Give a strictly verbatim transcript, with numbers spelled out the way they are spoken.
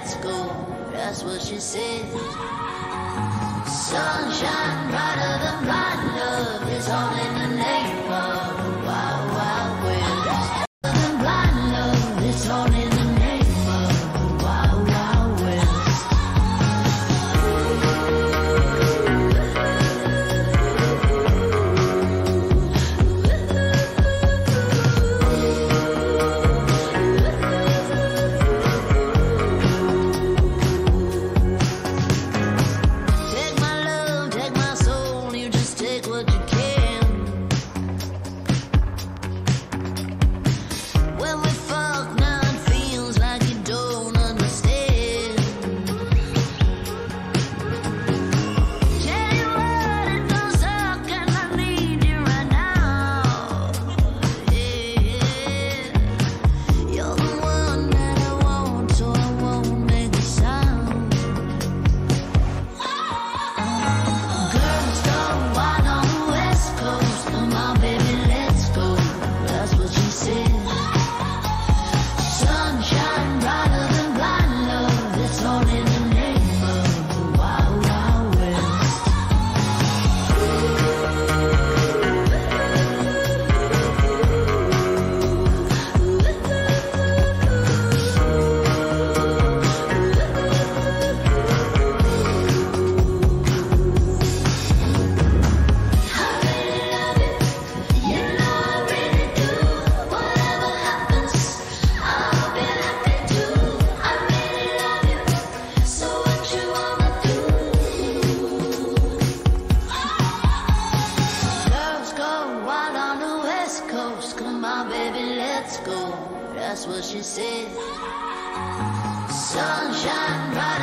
let's go. That's what she said. Sunshine brighter than blind love is all in the name of the wild, wild west. Brighter than blind love is all in the name of the wild, wild west. Take my love, take my soul, you just take what you can. When we fuck now it feels like you don't understand. Tell you what, it don't suck and I need you right now. Yeah, you're the one that I want, so I won't make a sound. Girls gone wild on the west coast. Come on, baby, let's go. That's what she said. Sunshine brighter than blind love. It's all in the name of the wild, wild west. I really love you. You know I really do. Whatever happens, I'll be happy too. I really love you. So what you wanna do? Love's gone wild on the west coast. Come on, baby, let's go. That's what she said. Sunshine bright